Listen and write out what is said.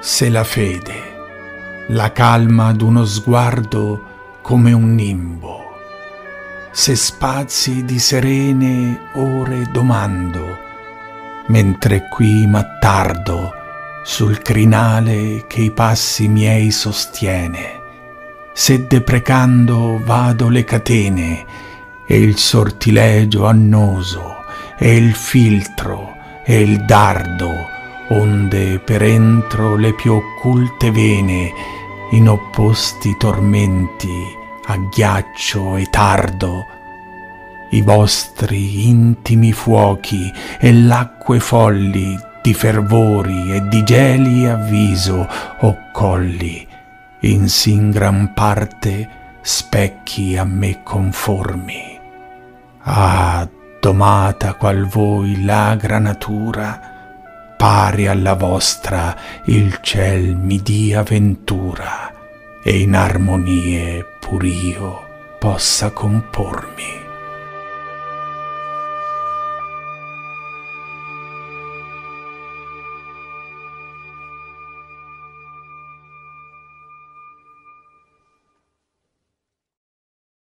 Se la fede, la calma d'uno sguardo come un nimbo, se spazi di serene ore domando, mentre qui m'attardo sul crinale che i passi miei sostiene, se deprecando vado le catene e il sortilegio annoso e il filtro e il dardo, onde per entro le più occulte vene in opposti tormenti a ghiaccio e tardo, i vostri intimi fuochi e l'acque folli di fervori e di geli a viso o colli, in sin gran parte specchi a me conformi. Ah, domata qual voi l'agra natura, pari alla vostra il ciel mi dia ventura, e in armonie pur io possa compormi.